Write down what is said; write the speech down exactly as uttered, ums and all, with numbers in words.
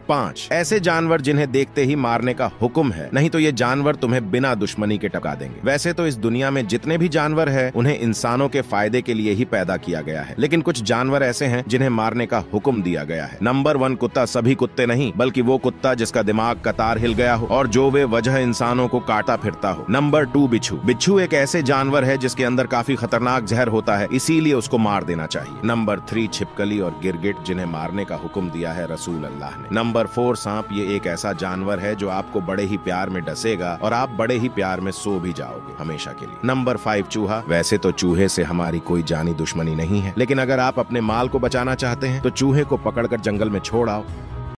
पाँच ऐसे जानवर जिन्हें देखते ही मारने का हुक्म है, नहीं तो ये जानवर तुम्हें बिना दुश्मनी के टपका देंगे। वैसे तो इस दुनिया में जितने भी जानवर हैं, उन्हें इंसानों के फायदे के लिए ही पैदा किया गया है, लेकिन कुछ जानवर ऐसे हैं जिन्हें मारने का हुक्म दिया गया है। नंबर वन कुत्ता सभी कुत्ते नहीं, बल्कि वो कुत्ता जिसका दिमाग कतार हिल गया हो और जो वे वजह इंसानों को काटा फिरता हो। नंबर टू बिच्छू। बिच्छू एक ऐसे जानवर है जिसके अंदर काफी खतरनाक जहर होता है, इसीलिए उसको मार देना चाहिए। नंबर थ्री छिपकली और गिरगिट, जिन्हें मारने का हुक्म दिया है रसूल अल्लाह ने। नंबर फोर सांप। ये एक ऐसा जानवर है जो आपको बड़े ही प्यार में डसेगा और आप बड़े ही प्यार में सो भी जाओगे हमेशा के लिए। नंबर फाइव चूहा। वैसे तो चूहे से हमारी कोई जानी दुश्मनी नहीं है, लेकिन अगर आप अपने माल को बचाना चाहते हैं तो चूहे को पकड़कर जंगल में छोड़ आओ।